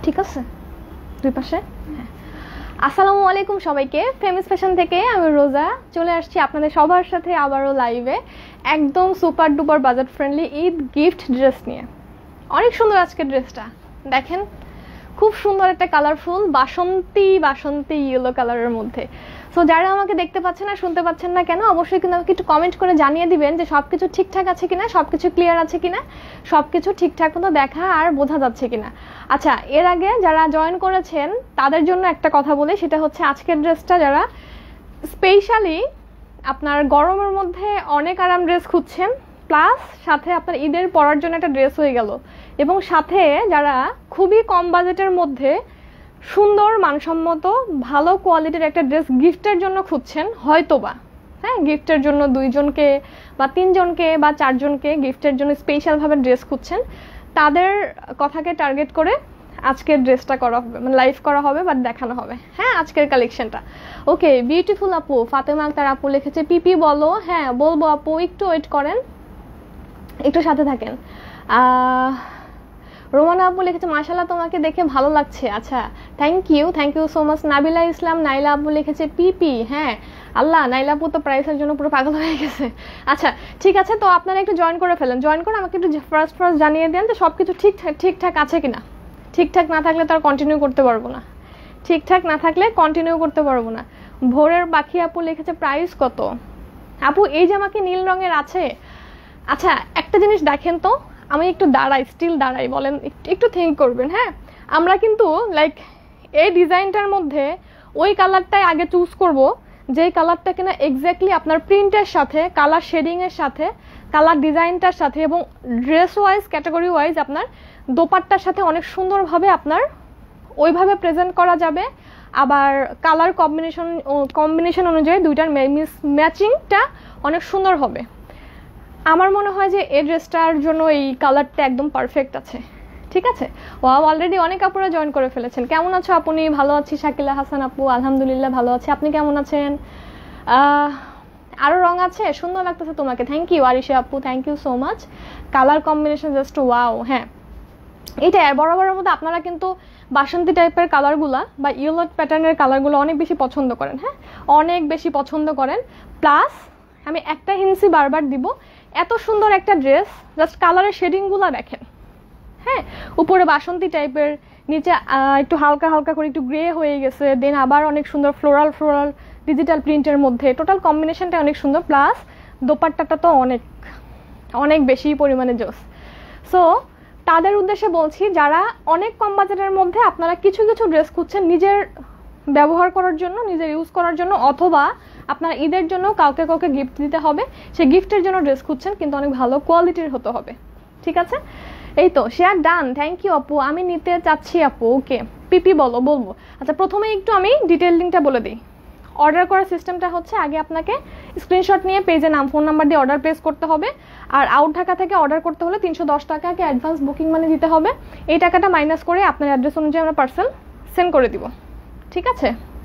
ঠিক আছে দুই পাশে। আসসালামু আলাইকুম সবাইকে, ফেমিস ফ্যাশন থেকে আমি রোজা চলে আসছি আপনাদের সবার সাথে আবারও লাইভে, একদম super duper budget friendly Eid gift dress নিয়ে। অনেক সুন্দর আজকের ড্রেসটা দেখেন, খুব সুন্দর একটা কালারফুল বাসন্তী ইয়েলো কালারের মধ্যে। সো যারা আমাকে দেখতে পাচ্ছেন না শুনতে পাচ্ছেন না কেন, অবশ্যই কিন্তু আমাকে একটু কমেন্ট করে জানিয়ে দিবেন যে সব কিছু ঠিকঠাক আছে কিনা, সব কিছু ক্লিয়ার আছে কিনা, সব কিছু ঠিকঠাক মতো দেখা আর বোঝা যাচ্ছে কিনা। আচ্ছা, এর আগে যারা জয়েন করেছেন তাদের জন্য একটা কথা বলি, সেটা হচ্ছে আজকের ড্রেসটা যারা স্পেশালি আপনার গরমের মধ্যে অনেক আরাম ড্রেস খুঁজছেন, প্লাস সাথে আপনার ঈদের পরার জন্য একটা ড্রেস হয়ে গেল, এবং সাথে যারা খুবই কম বাজেটের মধ্যে সুন্দর মানসম্মত ভালো কোয়ালিটির একটা ড্রেস গিফটের জন্য খুঁজছেন, হয়তোবা হ্যাঁ গিফটের জন্য 2 জনকে বা 3 জনকে বা 4 জনকে গিফটের জন্য স্পেশালভাবে ড্রেস খুঁজছেন, তাদের কথাকে টার্গেট করে আজকের ড্রেসটা করা হবে, মানে লাইভ করা হবে বা দেখানো হবে। হ্যাঁ, আজকের কালেকশনটা ওকে। বিউটিফুল আপু ফাতেমা আক্তার আপু লিখেছে পিপি বলো। হ্যাঁ বলবো আপু, একটু ওয়েট করেন, একটু সাথে থাকেন। রোমানা আপু লিখেছে মাশাআল্লাহ তোমাকে দেখে ভালো লাগছে। আচ্ছা, thank you so much. Nabila Islam Naila আপু লিখেছে পিপি। হ্যাঁ আল্লাহ, নাইলা আপু তো প্রাইসের জন্য পুরো পাগল হয়ে গেছে। আচ্ছা ঠিক আছে, তো আপনারা একটু জয়েন করে ফেলেন, জয়েন করে আমাকে একটু ফার্স্ট জানিয়ে দেন যে সব কিছু ঠিকঠাক আছে কিনা। ঠিকঠাক না থাকলে তো আর কন্টিনিউ করতে পারবো না, ঠিকঠাক না থাকলে কন্টিনিউ করতে পারবো না। ভোরের পাখি আপু লিখেছে প্রাইস কত। আপু এই জামাকে নীল রঙের আছে। আচ্ছা একটা জিনিস দেখেন তো, আমি একটু স্টিল দাঁড়াই, বলেন একটু থিঙ্ক করবেন। হ্যাঁ, আমরা কিন্তু লাইক এই ডিজাইনটার মধ্যে ওই কালারটাই আগে চুজ করব, যেই কালারটা কিনা এক্স্যাক্টলি আপনার প্রিন্টের সাথে, কালার শেডিংয়ের সাথে, কালার ডিজাইনটার সাথে এবং ড্রেস ওয়াইজ ক্যাটাগরি ওয়াইজ আপনার দোপাট্টার সাথে অনেক সুন্দরভাবে আপনার ওইভাবে প্রেজেন্ট করা যাবে। আবার কালার কম্বিনেশন অনুযায়ী দুইটার ম্যাচিংটা অনেক সুন্দর হবে। আমার মনে হয় যে এই ড্রেসটার জন্য এই কালারটা একদম পারফেক্ট আছে। ঠিক আছে, ওয়াও, অলরেডি অনেক আপুরা জয়েন করে ফেলেছেন। কেমন আছো আপনি? ভালো আছি। শাকিলা হাসান আপু আলহামদুলিল্লাহ ভালো আছি, আপনি কেমন আছেন? আরও রং আছে, সুন্দর লাগতেছে তোমাকে, থ্যাংক ইউ। আরিশা আপু thank you so much. Colour combination just wow. হ্যাঁ এইটা বরাবরের মধ্যে আপনারা কিন্তু বাসন্তী টাইপের কালারগুলা বা ইয়েলো প্যাটার্নের কালারগুলো অনেক বেশি পছন্দ করেন। হ্যাঁ অনেক বেশি পছন্দ করেন। প্লাস আমি একটা হিন্সি বারবার দিব, এত সুন্দর একটা ড্রেস, জাস্ট কালারের শেডিংগুলো দেখেন। হ্যাঁ, উপরে বাসন্তী টাইপের, নিচে একটু হালকা করে একটু গ্রে হয়ে গেছে, দেন আবার অনেক সুন্দর ফ্লোরাল ডিজিটাল প্রিন্টের মধ্যে, টোটাল কম্বিনেশনটা অনেক সুন্দর। প্লাস দোপাট্টাটা তো অনেক বেশি পরিমাণে জোস। সো তাদের উদ্দেশ্যে বলছি, যারা অনেক কম বাজেটের মধ্যে আপনারা কিছু ড্রেস খুঁজছেন নিজের ব্যবহার করার জন্য, নিজের ইউজ করার জন্য, অথবা আপনার ঈদের জন্য কাউকে গিফট দিতে হবে, সেই গিফটের জন্য ড্রেস খুঁজছেন, কিন্তু অনেক ভালো কোয়ালিটির হতে হবে। ঠিক আছে, এই তো শেয়ার ডান, থ্যাংক ইউ আপু। আমি নিতে চাচ্ছি আপু। ওকে পিপি বলবো। আচ্ছা প্রথমে একটু আমি ডিটেইলিংটা বলে দিই। অর্ডার করার সিস্টেমটা হচ্ছে, আগে আপনাকে স্ক্রিনশট নিয়ে পেজে নাম ফোন নাম্বার দিয়ে অর্ডার প্লেস করতে হবে। আর আউট ঢাকা থেকে অর্ডার করতে হলে 310 টাকাকে অ্যাডভান্স বুকিং মানি দিতে হবে। এই টাকাটা মাইনাস করে আপনার অ্যাড্রেস অনুযায়ী আমরা পার্সেল সেন্ড করে দিব। ঠিক আছে,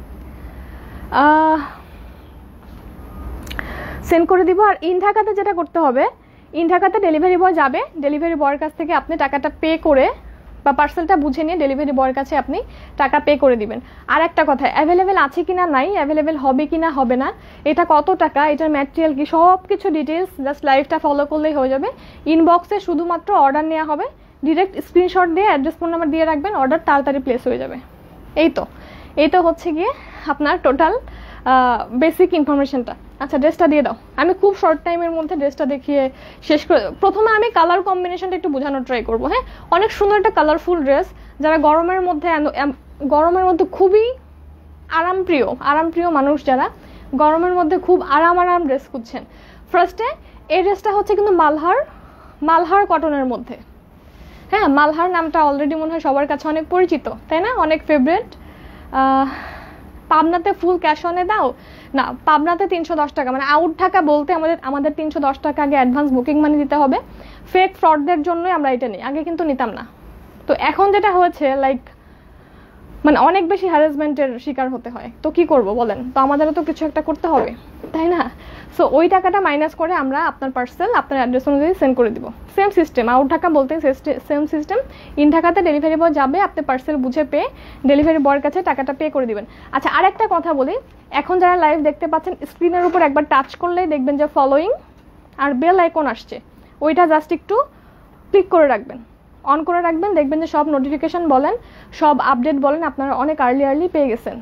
সেন্ড করে দিব। আর ইন ঢাকাতে যেটা করতে হবে, ইন ঢাকাতে ডেলিভারি বয় যাবে, ডেলিভারি বয়ের কাছ থেকে আপনি টাকাটা পে করে বা পার্সেলটা বুঝে নিয়ে ডেলিভারি বয়ের কাছে আপনি টাকা পে করে দিবেন। আর একটা কথা, অ্যাভেলেবেল আছে কিনা নাই, অ্যাভেলেবেল হবে কিনা হবে না, এটা কত টাকা, এটার ম্যাটেরিয়াল কি, সব কিছু ডিটেলস জাস্ট লাইভটা ফলো করলেই হয়ে যাবে। ইনবক্সে শুধুমাত্র অর্ডার নেওয়া হবে, ডিরেক্ট স্ক্রিনশট দিয়ে অ্যাড্রেস ফোন নাম্বার দিয়ে রাখবেন, অর্ডার তাড়াতাড়ি প্লেস হয়ে যাবে। এই তো হচ্ছে গিয়ে আপনার টোটাল বেসিক ইনফরমেশনটা। আচ্ছা ড্রেসটা দিয়ে দাও, আমি খুব শর্ট টাইমের মধ্যে ড্রেসটা দেখিয়ে শেষ করে, প্রথমে আমি কালার কম্বিনেশনটা একটু বোঝানোর ট্রাই করবো। হ্যাঁ অনেক সুন্দর একটা কালারফুল ড্রেস, যারা গরমের মধ্যে খুবই আরামপ্রিয় মানুষ, যারা গরমের মধ্যে খুব আরাম ড্রেস খুঁজছেন। ফার্স্টে এই ড্রেসটা হচ্ছে কিন্তু মালহার কটনের মধ্যে। হ্যাঁ মালহার নামটা অলরেডি মনে হয় সবার কাছে অনেক পরিচিত, তাই না, অনেক ফেভারিট। পাবনাতে ফুল ক্যাশ অনে দাও না, পাবনাতে 310 টাকা, মানে আউট ঢাকা বলতে আমাদের 310 টাকা আগে অ্যাডভান্স বুকিং মানি দিতে হবে। ফেক ফ্রডদের জন্যই আমরা এটা নিই, আগে কিন্তু নিতাম না। তো এখন যেটা হয়েছে লাইক মানে অনেক বেশি হ্যারাসমেন্টের শিকার হতে হয়, তো কি করব বলেন, তো আমাদেরও তো কিছু একটা করতে হবে, তাই না। সো ওই টাকাটা মাইনাস করে আমরা আপনার পার্সেল আপনার অ্যাড্রেস অনুযায়ী সেন্ড করে দিব। সেম সিস্টেম, আউট ঢাকা বলতে সেম সিস্টেম। ইন ঢাকাতে ডেলিভারি বয় যাবে, আপনি পার্সেল বুঝে পেয়ে ডেলিভারি বয়ের কাছে টাকাটা পে করে দিবেন। আচ্ছা, আরেকটা কথা বলি, এখন যারা লাইভ দেখতে পাচ্ছেন স্ক্রিনের উপর একবার টাচ করলেই দেখবেন যে ফলোয়িং আর বেল আইকন আসছে, ওইটা জাস্ট একটু ক্লিক করে রাখবেন, অন করে রাখবেন, দেখবেন যে সব নোটিফিকেশন বলেন, সব আপডেট বলেন আপনারা অনেক আর্লি পেয়ে গেছেন।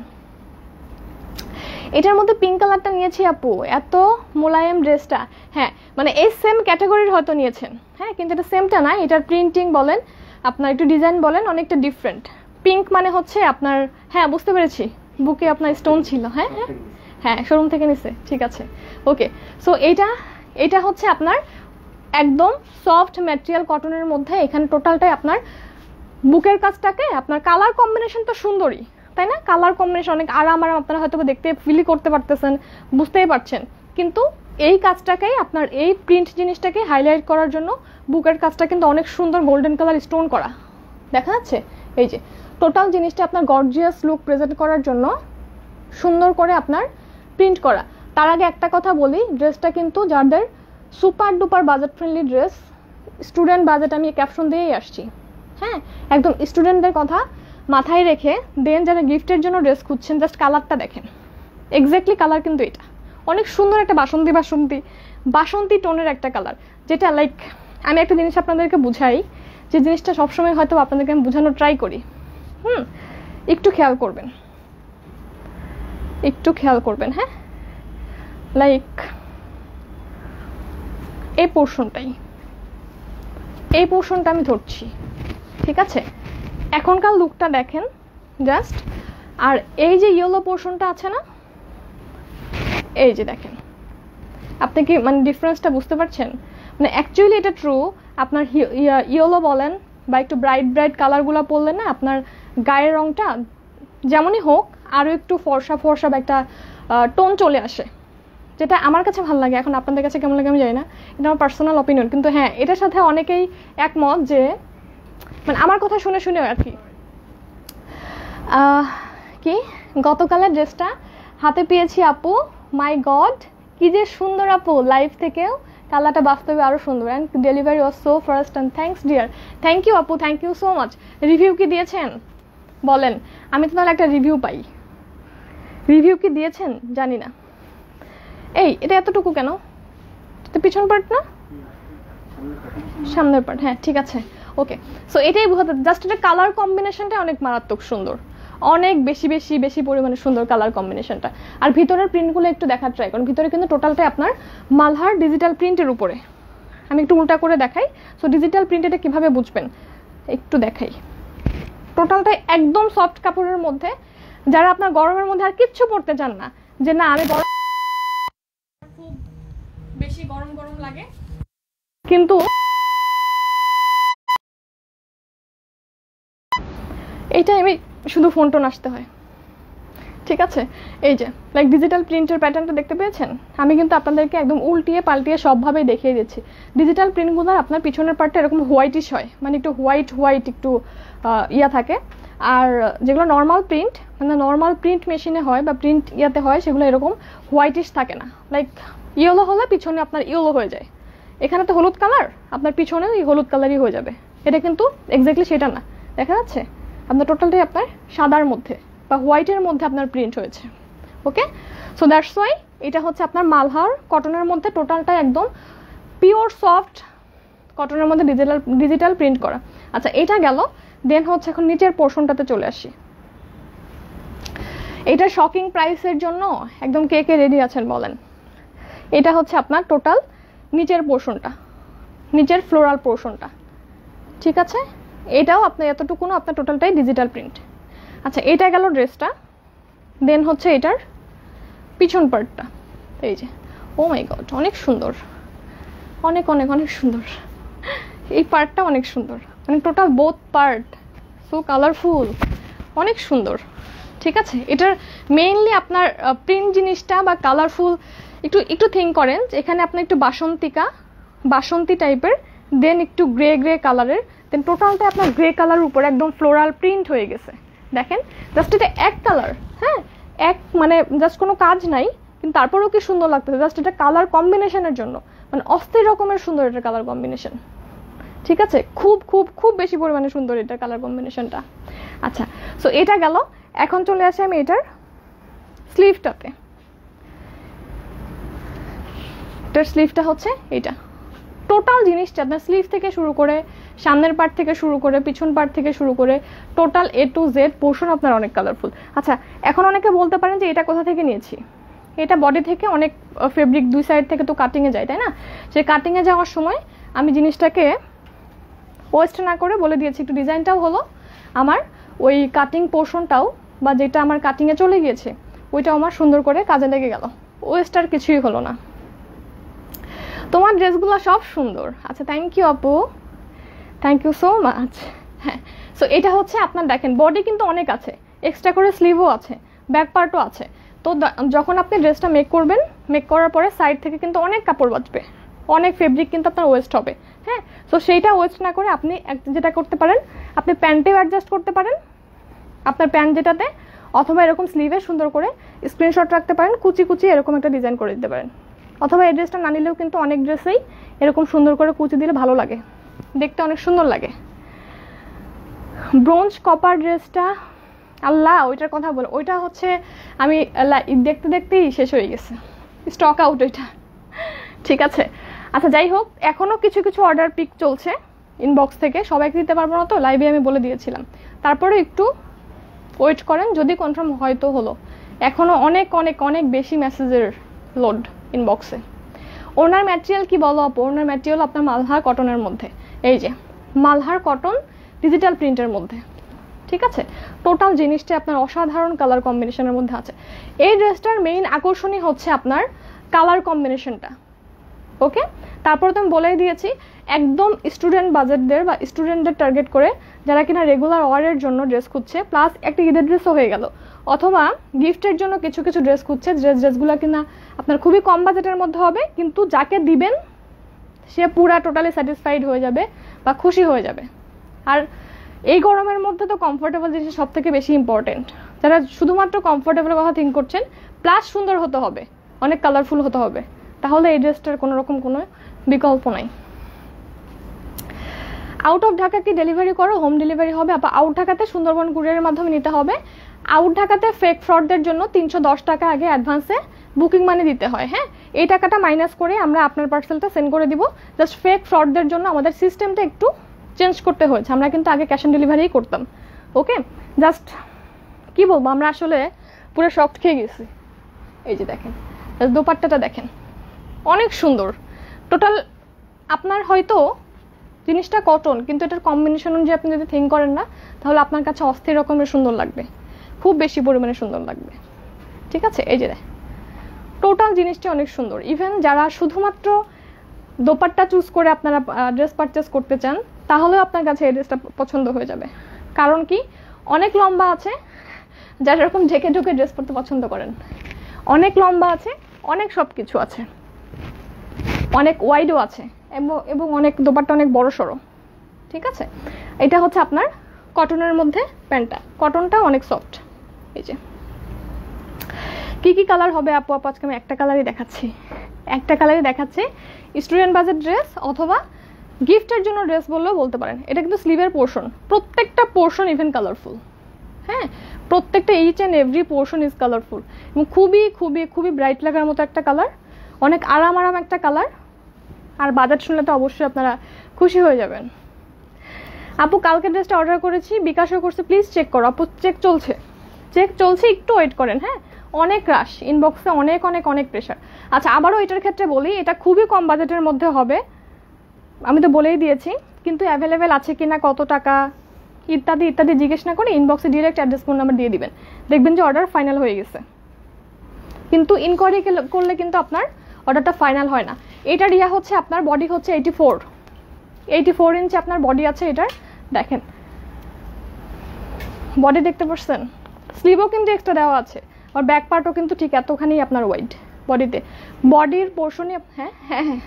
এটার মধ্যে পিঙ্ক কালারটা নিয়েছি আপু, এত মোলায়েম ড্রেসটা। হ্যাঁ, মানে এই সেম ক্যাটাগরির হয়তো নিয়েছেন, হ্যাঁ, কিন্তু এটা সেমটা না, এটার প্রিন্টিং বলেন, আপনার একটু ডিজাইন বলেন, অনেকটা ডিফারেন্ট। পিঙ্ক মানে হচ্ছে আপনার, হ্যাঁ বুঝতে পেরেছি, বুকে আপনার স্টোন ছিল। হ্যাঁ হ্যাঁ হ্যাঁ, শোরুম থেকে নিছে, ঠিক আছে, ওকে। সো এইটা হচ্ছে আপনার একদম সফট ম্যাটেরিয়াল কটনের মধ্যে, এখানে টোটালটাই আপনার বুকের কাজটাকে আপনার কালার কম্বিনেশন তো সুন্দরই, তাই না? কালার কম্বিনেশন অনেক আরাম আপনারা হয়তো দেখতে ফিলই করতে পারতেছেন, বুঝতেই পারছেন, কিন্তু এই কাজটাকেই আপনার এই প্রিন্ট জিনিসটাকে হাইলাইট করার জন্য বুকের কাজটা কিন্তু অনেক সুন্দর গোল্ডেন কালার স্টোন করা, দেখা যাচ্ছে। এই যে টোটাল জিনিসটা আপনার গর্জিয়াস লুক প্রেজেন্ট করার জন্য সুন্দর করে আপনার প্রিন্ট করা। তার আগে একটা কথা বলি, ড্রেসটা কিন্তু যাদের super duper budget friendly dress, student budget, আমি ক্যাপশন দিয়েই আসছি, হ্যাঁ, একদম স্টুডেন্টদের কথা মাথায় রেখে দেন যারা গিফটের জন্য ড্রেস খুঁজছেন, জাস্ট কালারটা দেখেন, এক্স্যাক্টলি কালার কিন্তু এটা অনেক সুন্দর একটা বাসন্তী টোনের একটা কালার, যেটা লাইক আমি একটা জিনিস আপনাদেরকে বুঝাই, যে জিনিসটা সবসময় হয়তো আপনাদেরকে আমি বোঝানোর ট্রাই করি, একটু খেয়াল করবেন, হ্যাঁ, লাইক এই পোর্শনটা আমি ধরছি, ঠিক আছে? এখনকার লুকটা দেখেন জাস্ট, আর এই যে ইয়েলো পোর্শনটা আছে না, এই যে দেখেন, আপনি কি মানে ডিফারেন্সটা বুঝতে পারছেন? মানে অ্যাকচুয়ালি এটা ট্রু, আপনার ইয়েলো বলেন বা একটু ব্রাইট কালারগুলো পরলে না আপনার গায়ের রংটা যেমনই হোক আরও একটু ফর্সা বা একটা টোন চলে আসে, যেটা আমার কাছে ভালো লাগে। এখন আপনাদের কাছে কেমন লাগে আমি জানি না, এটা আমার পার্সোনাল অপিনিয়ন, কিন্তু হ্যাঁ এটার সাথে অনেকেই একমত, যে মানে আমার কথা শুনে আর কি গতকালের ড্রেসটা হাতে পেয়েছি আপু, মাই গড কি যে সুন্দর আপু, লাইভ থেকেও কালারটা বাস্তবে আরও সুন্দর, and delivery was so fast and thanks dear. Thank you আপু, thank you so much. Review কি দিয়েছেন বলেন, আমি তো তাহলে একটা রিভিউ পাই। রিভিউ কি দিয়েছেন জানি না। এই এটা এতটুকু কেন, পিছন পার্ট না সামনের পার্ট, হ্যাঁ ঠিক আছে, ওকে। সো এটাই বোঝাতে, জাস্ট এটা কালার কম্বিনেশনটা অনেক মারাত্মক সুন্দর, অনেক বেশি পরিমাণে সুন্দর কালার কম্বিনেশনটা। আর ভিতরের প্রিন্টগুলো একটু দেখার ট্রাই করুন, ভিতরে কিন্তু টোটালটাই আপনার মালহার ডিজিটাল প্রিন্টের উপরে। আমি একটু উল্টা করে দেখাই, সো ডিজিটাল প্রিন্ট এটা কীভাবে বুঝবেন একটু দেখাই। টোটালটাই একদম সফট কাপড়ের মধ্যে, যারা আপনার গরমের মধ্যে আর কিচ্ছু পরতে চান না, যে না আমি খুব বেশি গরম লাগে, কিন্তু এইটা আমি শুধু ফোন টোন আসতে হয়, ঠিক আছে? এই যে লাইক ডিজিটাল প্রিন্টের প্যাটার্নটা দেখতে পেয়েছেন, আমি কিন্তু আপনাদেরকে একদম উল্টিয়ে পাল্টিয়ে সবভাবেই দেখিয়ে দিচ্ছি। ডিজিটাল প্রিন্টগুলো আপনার পিছনের পার্টটা এরকম হোয়াইটিশ হয়, মানে একটু হোয়াইট একটু ইয়া থাকে, আর যেগুলো নর্মাল প্রিন্ট মানে নর্মাল প্রিন্ট মেশিনে হয় বা প্রিন্ট ইয়াতে হয়, সেগুলো এরকম হোয়াইটিশ থাকে না, লাইক ইয়েলো হলে পিছনে আপনার ইয়েলো হয়ে যায়, এখানে তো হলুদ কালার, আপনার পিছনে এই হলুদ কালারই হয়ে যাবে। এটা কিন্তু এক্স্যাক্টলি সেটা না, দেখা যাচ্ছে আপনার টোটালটাই আপনার সাদার মধ্যে বা হোয়াইটের মধ্যে আপনার প্রিন্ট হয়েছে, ওকে। সো দ্যাটস ওয়াই এটা হচ্ছে আপনার মালহার কটনের মধ্যে টোটালটা একদম পিওর সফট কটনের মধ্যে ডিজিটাল প্রিন্ট করা। আচ্ছা এটা গেল, দেন হচ্ছে এখন নিচের পোর্শনটাতে চলে আসি। এটা শকিং প্রাইসের জন্য একদম কে রেডি আছেন বলেন। এটা হচ্ছে আপনার টোটাল নিচের পোর্শনটা, নিচের ফ্লোরাল পোর্শনটা, ঠিক আছে? এটাও আপনার এতটুকুনো আপনার টোটালটাই ডিজিটাল প্রিন্ট। আচ্ছা এটা গেল ড্রেসটা, দেন হচ্ছে এটার পিছন পার্টটা, এই যে ও মাই গড অনেক সুন্দর, অনেক সুন্দর, এই পার্টটা অনেক সুন্দর, মানে total both part so colourful, অনেক সুন্দর, ঠিক আছে? এটার মেইনলি আপনার প্রিন্ট জিনিসটা বা কালারফুল একটু থিঙ্ক করেন, এখানে আপনার একটু বাসন্তী টাইপের, দেন একটু গ্রে কালারের, দেন টোটালটা আপনার গ্রে কালারের উপর একদম ফ্লোরাল প্রিন্ট হয়ে গেছে। দেখেন জাস্ট এটা এক কালার, হ্যাঁ এক মানে জাস্ট কোনো কাজ নাই, কিন্তু তারপরেও কি সুন্দর লাগতেছে, জাস্ট এটা কালার কম্বিনেশনের জন্য, মানে অস্থির রকমের সুন্দর এটা কালার কম্বিনেশন। ঠিক আছে, খুব খুব খুব বেশি পরিমাণে সুন্দর এটা কালার কম্বিনেশনটা। আচ্ছা, সো এটা গেল। এখন চলে আসি আমি এটার স্লিভটাতে। এটার স্লিভটা হচ্ছে এটা। টোটাল জিনিসটা আপনার স্লিভ থেকে শুরু করে, সামনের পার্ট থেকে শুরু করে, পিছন পার্ট থেকে শুরু করে total A to Z portion আপনার অনেক কালারফুল। আচ্ছা, এখন অনেকে বলতে পারেন যে এটা কোথা থেকে নিয়েছি। এটা বডি থেকে অনেক ফেব্রিক দুই সাইড থেকে তো কাটিংয়ে যায়, তাই না? সেই কাটিংয়ে যাওয়ার সময় আমি জিনিসটাকে ওয়েস্ট না করে বলে দিয়েছি, একটু ডিজাইনটাও হলো আমার, ওই কাটিং পোর্শনটাও বা যেটা আমার কাটিংয়ে চলে গিয়েছে ওইটাও আমার সুন্দর করে কাজে লেগে গেল, ওয়েস্ট আর কিছুই হলো না। তোমার ড্রেসগুলো সব সুন্দর। আচ্ছা, থ্যাংক ইউ আপু, থ্যাংক ইউ সো মাচ। হ্যাঁ, সো এটা হচ্ছে আপনার দেখেন বডি কিন্তু অনেক আছে, এক্সট্রা করে স্লিভও আছে, ব্যাক পার্টও আছে। তো যখন আপনি ড্রেসটা মেক করবেন, মেক করার পরে সাইড থেকে কিন্তু অনেক কাপড় বাঁচবে, অনেক ফেব্রিক কিন্তু আপনার ওয়েস্ট হবে। হ্যাঁ, সো সেইটা ওয়েস্ট না করে আপনি যেটা করতে পারেন, আপনি প্যান্টেও অ্যাডজাস্ট করতে পারেন আপনার প্যান্ট যেটাতে, অথবা এরকম স্লিভে সুন্দর করে স্ক্রিনশট রাখতে পারেন, কুচি কুচি এরকম একটা ডিজাইন করে দিতে পারেন। অথবা এই ড্রেসটা না নিলেও কিন্তু অনেক ড্রেসেই এরকম সুন্দর করে কুচি দিলে ভালো লাগে, দেখতে অনেক সুন্দর লাগে। ব্রোঞ্জ কপার ড্রেসটা, আল্লাহ ওইটার কথা বলো, ওইটা হচ্ছে আমি দেখতে দেখতেই শেষ হয়ে গেছে, স্টক আউট ওইটা। ঠিক আছে, আচ্ছা যাই হোক, এখনও কিছু কিছু অর্ডার পিক চলছে ইনবক্স থেকে, সবাইকে দিতে পারবো না তো, লাইভে আমি বলে দিয়েছিলাম। তারপরে একটু ওয়েট করেন, যদি কনফার্ম হয়তো হলো। এখনও অনেক অনেক অনেক বেশি মেসেজের লোড ইনবক্সে। ওনার ম্যাটেরিয়াল কি বলো আপু? ওনার ম্যাটেরিয়াল আপনার মালহার কটনের মধ্যে, এই যে মালহার কটন ডিজিটাল প্রিন্টের মধ্যে। ঠিক আছে, টোটাল জিনিসটা আপনার অসাধারণ কালার কম্বিনেশনের মধ্যে আছে। এই ড্রেসটার মেইন আকর্ষণই হচ্ছে আপনার কালার কম্বিনেশনটা। ওকে, তারপর তো আমি বলেই দিয়েছি একদম স্টুডেন্ট বাজেটদের বা স্টুডেন্টদের টার্গেট করে, যারা কিনা রেগুলার ওয়ারের জন্য ড্রেস খুঁজছে, প্লাস একটা ঈদের ড্রেসও হয়ে গেল, অথবা গিফটের জন্য কিছু কিছু ড্রেস খুঁজছে, ড্রেসগুলো কিনা আপনার খুবই কম বাজেটের মধ্যে হবে, কিন্তু যাকে দিবেন সে পুরা টোটালি স্যাটিসফাইড হয়ে যাবে বা খুশি হয়ে যাবে। আর এই গরমের মধ্যে তো কমফোর্টেবল জিনিস সব থেকে বেশি ইম্পর্টেন্ট। যারা শুধুমাত্র কমফোর্টেবলের কথা থিঙ্ক করছেন, প্লাস সুন্দর হতে হবে, অনেক কালারফুল হতে হবে, তাহলে এই ড্রেসটার কোনো রকম কোনো বিকল্প নাই। আউট অফ ঢাকা কি ডেলিভারি করো? হোম ডেলিভারি হবে। আউট ঢাকাতে সুন্দরবন কুরিয়ারের মাধ্যমে নিতে হবে। আউট ঢাকাতে ফেক ফ্রডদের জন্য 310 টাকা আগে অ্যাডভান্সে বুকিং মানি দিতে হয়। হ্যাঁ, এই টাকাটা মাইনাস করে আমরা আপনার পার্সেলটা সেন্ড করে দিব। জাস্ট ফেক ফ্রডদের জন্য আমাদের সিস্টেমটা একটু চেঞ্জ করতে হয়েছে, আমরা কিন্তু আগে ক্যাশ অন ডেলিভারিই করতাম। ওকে, জাস্ট কি বলবো, আমরা আসলে পুরো শক্ট খেয়ে গেছি। এই যে দেখেন দোপাট্টাটা দেখেন, অনেক সুন্দর। টোটাল আপনার হয়তো জিনিসটা কটন, কিন্তু এটার কম্বিনেশন অনুযায়ী আপনি যদি থিঙ্ক করেন না, তাহলে আপনার কাছে অস্থির রকমের সুন্দর লাগবে, খুব বেশি পরিমাণে সুন্দর লাগবে। ঠিক আছে, এই যে টোটাল জিনিসটা অনেক সুন্দর। ইভেন যারা শুধুমাত্র দোপাট্টা চুজ করে আপনারা ড্রেস পারচেস করতে চান, তাহলেও আপনার কাছে এই ড্রেসটা পছন্দ হয়ে যাবে। কারণ কি, অনেক লম্বা আছে, যারা এরকম ঢেকে ঢুকে ড্রেস পরতে পছন্দ করেন, অনেক লম্বা আছে, অনেক সব কিছু আছে, অনেক ওয়াইডও আছে, এবং অনেক দোপাট্টা অনেক বড় সড়ো। ঠিক আছে, এটা হচ্ছে আপনার কটনের মধ্যে প্যান্টটা, কটনটা অনেক সফট। এই যে কি কি কালার হবে আপু? আজকে আমি একটা কালারই দেখাচ্ছি, স্টুডেন্ট বাজেট ড্রেস অথবা গিফটের জন্য ড্রেস বললেও বলতে পারেন। এটা কিন্তু স্লিভের পোর্শন, প্রত্যেকটা পোর্শন ইভেন কালারফুল। হ্যাঁ, প্রত্যেকটা each and every portion is colourful, এবং খুবই খুবই খুবই ব্রাইট লাগার মতো একটা কালার, অনেক আরাম একটা কালার। আর বাজেট শুনলে তো অবশ্যই আপনারা খুশি হয়ে যাবেন। আপু কালকে ড্রেসটা অর্ডার করেছি, বিকাশও করছে, প্লিজ চেক করো। আপু চেক চলছে, একটু ওয়েট করেন। হ্যাঁ, অনেক রাশ ইনবক্সে, অনেক অনেক অনেক প্রেশার। আচ্ছা, আবারও এটার ক্ষেত্রে বলি, এটা খুবই কম বাজেটের মধ্যে হবে, আমি তো বলেই দিয়েছি, কিন্তু অ্যাভেলেবেল আছে কিনা, কত টাকা ইত্যাদি ইত্যাদি জিজ্ঞেস না করে ইনবক্সে ডিরেক্ট অ্যাড্রেস ফোন নাম্বার দিয়ে দিবেন, দেখবেন যে অর্ডার ফাইনাল হয়ে গেছে। কিন্তু ইনকোয়ারি করলে কিন্তু আপনার অর্ডারটা ফাইনাল হয় না। এটার ইয়া হচ্ছে আপনার বডি হচ্ছে 84 ইঞ্চি আপনার বডি আছে এটার। দেখেন বডি দেখতে পাচ্ছেন, স্লিভও কিন্তু এক্সট্রা দেওয়া আছে, আর ব্যাক পার্টও কিন্তু ঠিক এতখানি আপনার ওয়াইড বডিতে, বডির পোর্শনে। হ্যাঁ হ্যাঁ হ্যাঁ,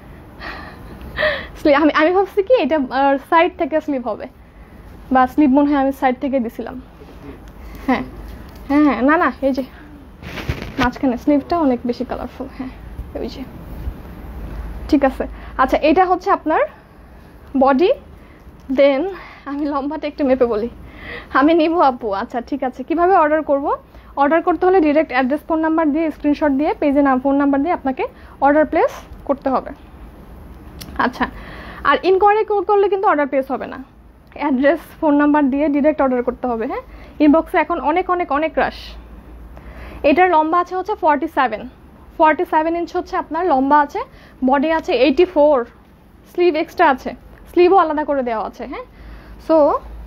স্লিভ আমি ভাবছি কি এটা সাইড থেকে স্লিভ হবে, বা স্লিভ মনে হয় আমি সাইড থেকে দিছিলাম। হ্যাঁ হ্যাঁ হ্যাঁ, না এই যে মাঝখানে স্লিভটা অনেক বেশি কালারফুল, হ্যাঁ ওই যে, ঠিক আছে। আচ্ছা এটা হচ্ছে আপনার বডি, দেন আমি লম্বাটা একটু মেপে বলি, আমি নিব আপু। আচ্ছা ঠিক আছে, কিভাবে অর্ডার করব? অর্ডার করতে হলে ডিরেক্ট অ্যাড্রেস, ফোন নাম্বার দিয়ে, স্ক্রিনশট দিয়ে, পেজে নাম, ফোন নাম্বার দিয়ে আপনাকে অর্ডার প্লেস করতে হবে। আচ্ছা, আর ইনকোয়ারি করলে কিন্তু অর্ডার প্লেস হবে না, অ্যাড্রেস ফোন নাম্বার দিয়ে ডিরেক্ট অর্ডার করতে হবে। হ্যাঁ, ইনবক্সে এখন অনেক অনেক অনেক রাশ। এটার লম্বা আছে হচ্ছে 47 ইঞ্চ হচ্ছে আপনার লম্বা আছে, বডি আছে 84, স্লিভ এক্সট্রা আছে, স্লিভও আলাদা করে দেওয়া আছে। হ্যাঁ, সো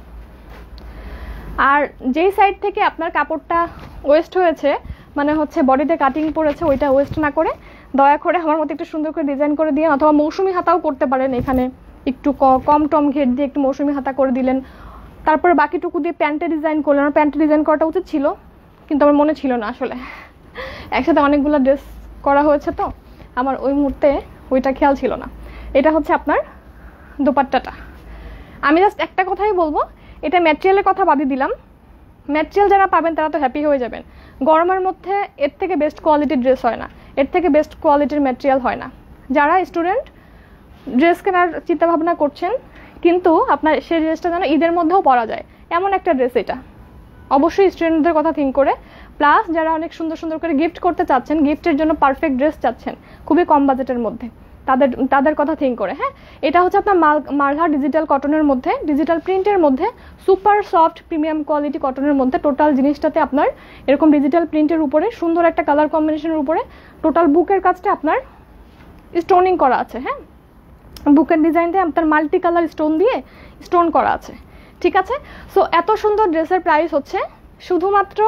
আর যেই সাইড থেকে আপনার কাপড়টা ওয়েস্ট হয়েছে, মানে হচ্ছে বডিতে কাটিং পড়েছে, ওইটা ওয়েস্ট না করে দয়া করে আমার মতো একটু সুন্দর করে ডিজাইন করে দিয়ে, অথবা মৌসুমি হাতাও করতে পারেন, এখানে একটু কম টম ঘের দিয়ে একটু মৌসুমি হাতা করে দিলেন, তারপরে বাকিটুকু দিয়ে প্যান্টে ডিজাইন করলেন। আমার প্যান্টে ডিজাইন করাটা উচিত ছিল, কিন্তু আমার মনে ছিল না, আসলে একসাথে অনেকগুলো ড্রেস করা হয়েছে তো আমার ওই মুহূর্তে ওইটা খেয়াল ছিল না। এটা হচ্ছে আপনার দোপাট্টাটা। আমি জাস্ট একটা কথাই বলবো, এটা ম্যাটেরিয়ালের কথা বাদই দিলাম, ম্যাটেরিয়াল যারা পাবেন তারা তো হ্যাপি হয়ে যাবেন। গরমের মধ্যে এর থেকে বেস্ট কোয়ালিটির ড্রেস হয় না, এর থেকে বেস্ট কোয়ালিটির ম্যাটেরিয়াল হয় না। যারা স্টুডেন্ট ড্রেস কেনার চিন্তাভাবনা করছেন, কিন্তু আপনার সেই ড্রেসটা যেন ঈদের মধ্যেও পরা যায় এমন একটা ড্রেস এটা, অবশ্যই স্টুডেন্টদের কথা থিঙ্ক করে, প্লাস যারা অনেক সুন্দর সুন্দর করে গিফট করতে চাচ্ছেন, গিফটের জন্য পারফেক্ট ড্রেস চাচ্ছেন খুবই কম বাজেটের মধ্যে, তাদের কথা থিঙ্ক করে। হ্যাঁ, এটা হচ্ছে আপনার মালহা ডিজিটাল কটনের মধ্যে, ডিজিটাল প্রিন্টের মধ্যে, সুপার সফট প্রিমিয়াম কোয়ালিটি কটনের মধ্যে। টোটাল জিনিসটাতে আপনার এরকম ডিজিটাল প্রিন্টের উপরে সুন্দর একটা কালার কম্বিনেশনের উপরে টোটাল বুকের কাজটা আপনার স্টোনিং করা আছে। হ্যাঁ, বুকের ডিজাইনটা আপনার মাল্টি কালার স্টোন দিয়ে স্টোন করা আছে, ঠিক আছে। সো এত সুন্দর ড্রেসের প্রাইস হচ্ছে শুধুমাত্র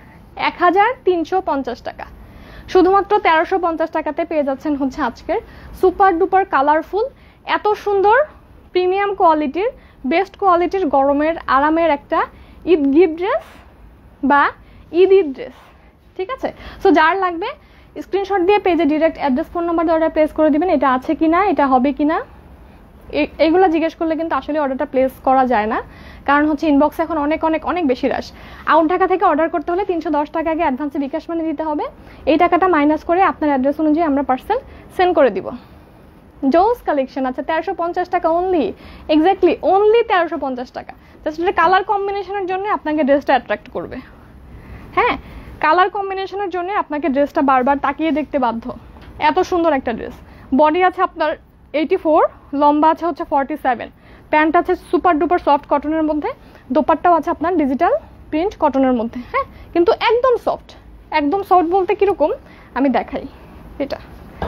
1350 টাকা, শুধুমাত্র 1350 টাকাতে পেয়ে যাচ্ছেন হচ্ছে আজকের সুপার ডুপার কালারফুল এত সুন্দর প্রিমিয়াম কোয়ালিটির, বেস্ট কোয়ালিটির গরমের আরামের একটা ঈদ গিফট ড্রেস বা ঈদ ড্রেস, ঠিক আছে। সো যার লাগবে স্ক্রিনশট দিয়ে পেজে ডিরেক্ট অ্যাড্রেস, ফোন নাম্বার দিয়ে অর্ডার প্লেস করে দিবেন। এটা আছে কিনা, এটা হবে কিনা, এইগুলো জিজ্ঞেস করলে কিন্তু আসলে অর্ডারটা প্লেস করা যায় না, কারণ হচ্ছে ইনবক্সে এখন অনেক অনেক অনেক বেশি রাশ। আউট ঢাকা থেকে অর্ডার করতে হলে 310 টাকা আগে অ্যাডভান্সে বিকাশ মানে দিতে হবে, এই টাকাটা মাইনাস করে আপনার অ্যাড্রেস অনুযায়ী আমরা পার্সেল সেন্ড করে দিব। জোস কালেকশন আছে 1350 টাকা অনলি, এক্স্যাক্টলি অনলি 1350 টাকা। জাস্ট এটা কালার কম্বিনেশনের জন্য আপনাকে ড্রেসটা অ্যাট্রাক্ট করবে। হ্যাঁ, কালার কম্বিনেশনের জন্য আপনাকে ড্রেসটা বারবার তাকিয়ে দেখতে বাধ্য, এত সুন্দর একটা ড্রেস। বডি আছে আপনার 84, লম্বা আছে হচ্ছে 47, প্যান্ট আছে সুপার ডুপার সফট কটনের মধ্যে, দোপাট্টাও আছে আপনার ডিজিটাল প্রিন্ট কটনের মধ্যে। হ্যাঁ, কিন্তু একদম সফট, একদম সফট বলতে কীরকম আমি দেখাই। এটা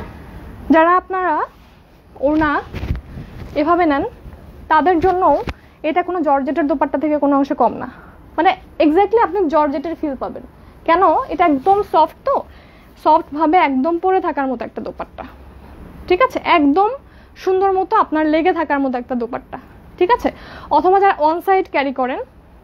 যারা আপনারা ওড়না এভাবে নেন তাদের জন্যও এটা কোনো জর্জেটের দোপাট্টা থেকে কোনো অংশে কম না, মানে এক্স্যাক্টলি আপনি জর্জেটের ফিল পাবেন। কেন? এটা একদম সফট, তো সফটভাবে একদম পরে থাকার মতো একটা দোপাট্টা, ঠিক আছে, একদম সুন্দর মতো আপনার লেগে থাকার মতো একটা দোপাট্টা, ঠিক আছে। অথবা যারা অন সাইড ক্যারি করেন,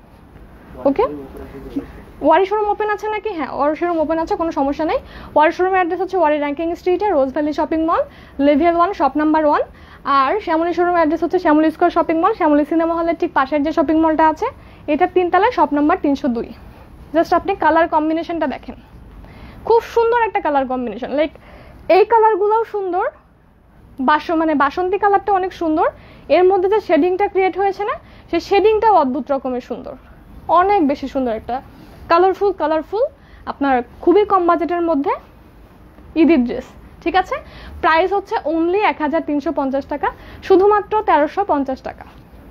ওকে, ওয়ারি শোরুম ওপেন আছে নাকি? হ্যাঁ, ওয়ারি শোরুম ওপেন আছে, কোনো সমস্যা নেই। ওয়ারি শোরুমের অ্যাড্রেস হচ্ছে ওয়ারি র্যাঙ্কিং স্ট্রিটে, Rose Valley shopping mall, level 1, shop number 1। আর শ্যামলী শোরুমের অ্যাড্রেস হচ্ছে Shyamoli square shopping mall, Shyamoli cinema হলের ঠিক পাশের যে শপিং মলটা আছে, এটার 3 তলায়, শপ নাম্বার 302। জাস্ট আপনি কালার কম্বিনেশনটা দেখেন, খুব সুন্দর একটা কালার কম্বিনেশন, লাইক এই কালারগুলোও সুন্দর, মানে বাসন্তী কালারটা অনেক সুন্দর, এর মধ্যে যে শেডিংটা ক্রিয়েট হয়েছে না, সেই শেডিংটাও অদ্ভুত রকমের সুন্দর, অনেক বেশি সুন্দর একটা কালারফুল আপনার খুবই কম বাজেটের মধ্যে ঈদের ড্রেস, ঠিক আছে। প্রাইস হচ্ছে অনলি 1350 টাকা, শুধুমাত্র 1350 টাকা।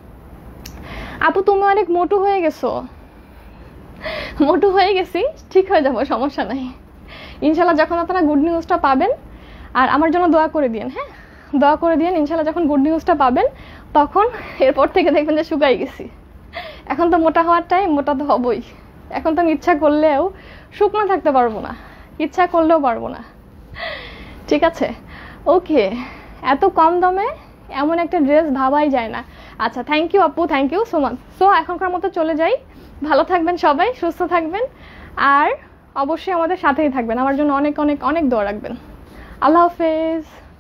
আপু তুমি অনেক মোটু হয়ে গেছো। মোটু হয়ে গেছি, ঠিক হয়ে যাবো, সমস্যা নাই ইনশাল্লাহ। যখন আপনারা গুড নিউজটা পাবেন, আর আমার জন্য দোয়া করে দিন, হ্যাঁ দোয়া করে দিন, ইনশাল্লাহ যখন গুড নিউজটা পাবেন তখন এরপর থেকে দেখবেন যে শুকাই গেছি। এখন তো মোটা হওয়ার টাইম, মোটা তো হবই। এখন তো আমি ইচ্ছা করলেও শুকনো থাকতে পারবো না, ইচ্ছা করলেও পারবো না, ঠিক আছে। ওকে, এত কম দামে এমন একটা ড্রেস ভাবাই যায় না। আচ্ছা, থ্যাংক ইউ আপু, thank you so much. So এখনকার মতো চলে যাই, ভালো থাকবেন সবাই, সুস্থ থাকবেন, আর অবশ্যই আমাদের সাথেই থাকবেন, আমার জন্য অনেক অনেক অনেক দোয়া রাখবেন। আল্লাহ হাফেজ।